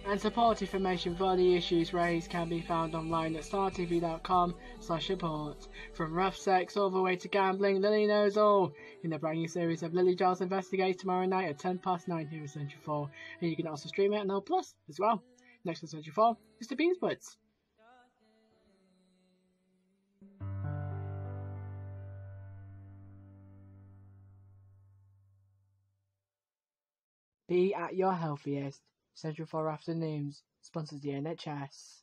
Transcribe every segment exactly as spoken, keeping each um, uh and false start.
And support information for the issues raised can be found online at startv.com slash support. From rough sex all the way to gambling, Lily knows all. In the brand new series of Lily Giles Investigates tomorrow night at ten past nine here at Century four. And you can also stream it on L Plus as well. Next on Century four is the Beanswoods. Be at your healthiest. Central four Afternoons sponsors the N H S.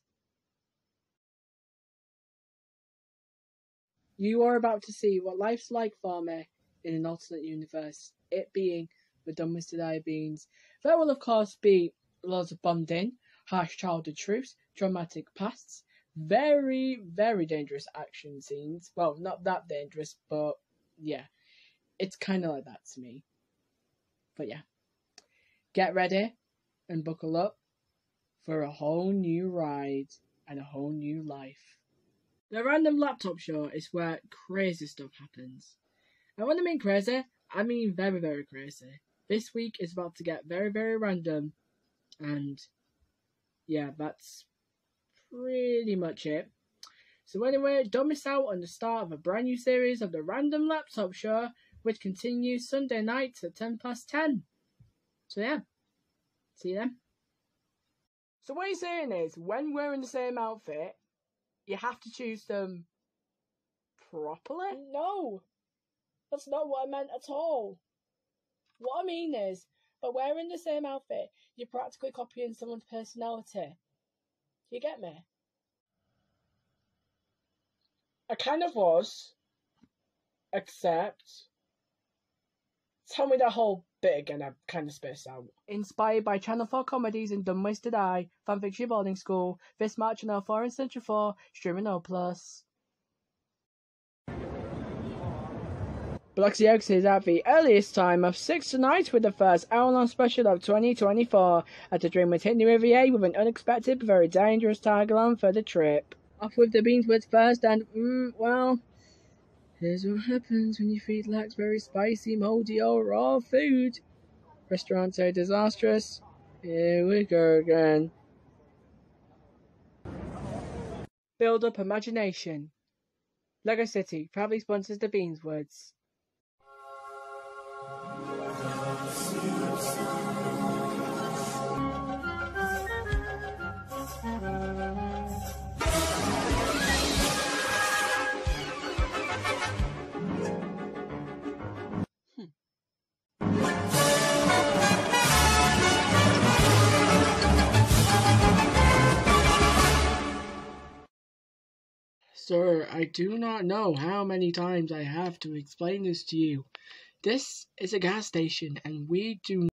You are about to see what life's like for me in an alternate universe, it being the dumbest today beans. There will of course be lots of bonding, harsh childhood truths, traumatic pasts, very, very dangerous action scenes. Well, not that dangerous, but yeah, it's kind of like that to me. But yeah. Get ready and buckle up for a whole new ride and a whole new life. The Random Laptop Show is where crazy stuff happens. And when I mean crazy, I mean very, very crazy. This week is about to get very, very random. And yeah, that's pretty much it. So anyway, don't miss out on the start of a brand new series of the Random Laptop Show, which continues Sunday nights at ten past ten. So yeah, see you then. So what you're saying is, when wearing the same outfit, you have to choose them properly? No, that's not what I meant at all. What I mean is, by wearing the same outfit, you're practically copying someone's personality. You get me? I kind of was, except... Tell me that whole bit again, I kind of spaced out. Inspired by Channel four comedies and Dumb Ways to Die, Fanfiction Boarding School, this March on L four and Century four, streaming L Plus. Bloxy Oaks is at the earliest time of six tonight with the first hour-long special of twenty twenty-four, at the Dream with hit New Riviera with an unexpected but very dangerous tag-along for the trip. Off with the Beanswoods first and, mm, well... here's what happens when your feet lacks very spicy, mouldy or raw food. Restaurants are disastrous. Here we go again. Build up imagination. Lego City proudly sponsors the Beanswoods. Sir, I do not know how many times I have to explain this to you. This is a gas station, and we do